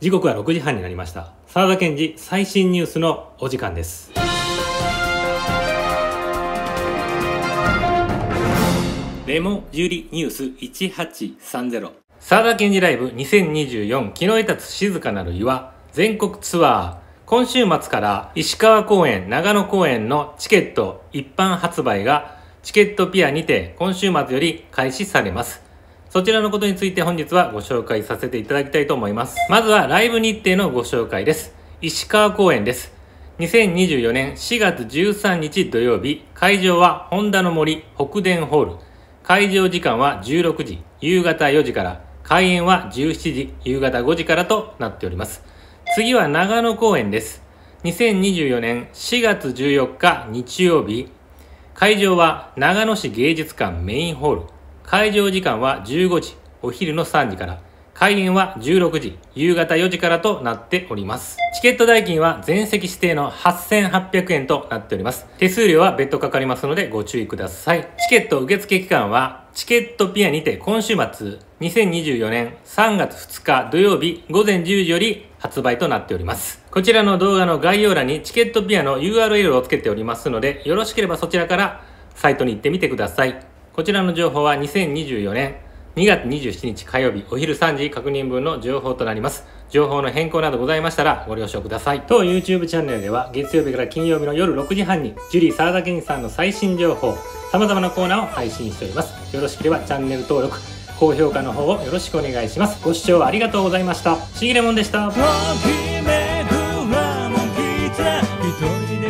時刻は6時半になりました。沢田研二最新ニュースのお時間です。レモジュリニュース1830沢田研二ライブ2024昨日得たつ静かなる岩全国ツアー、今週末から石川公演、長野公演のチケット一般発売がチケットピアにて今週末より開始されます。そちらのことについて本日はご紹介させていただきたいと思います。まずはライブ日程のご紹介です。石川公演です。2024年4月13日土曜日、会場はホンダの森北電ホール。会場時間は16時、夕方4時から、開演は17時、夕方5時からとなっております。次は長野公演です。2024年4月14日日曜日、会場は長野市芸術館メインホール。会場時間は15時、お昼の3時から、開演は16時、夕方4時からとなっております。チケット代金は全席指定の8800円となっております。手数料は別途かかりますのでご注意ください。チケット受付期間は、チケットピアにて今週末、2024年3月2日土曜日午前10時より発売となっております。こちらの動画の概要欄にチケットピアの URL をつけておりますので、よろしければそちらからサイトに行ってみてください。こちらの情報は2024年2月27日火曜日お昼3時確認分の情報となります。情報の変更などございましたらご了承ください。当 YouTube チャンネルでは月曜日から金曜日の夜6時半にジュリー沢田研二さんの最新情報、様々なコーナーを配信しております。よろしければチャンネル登録、高評価の方をよろしくお願いします。ご視聴ありがとうございました。しぎれもんでした。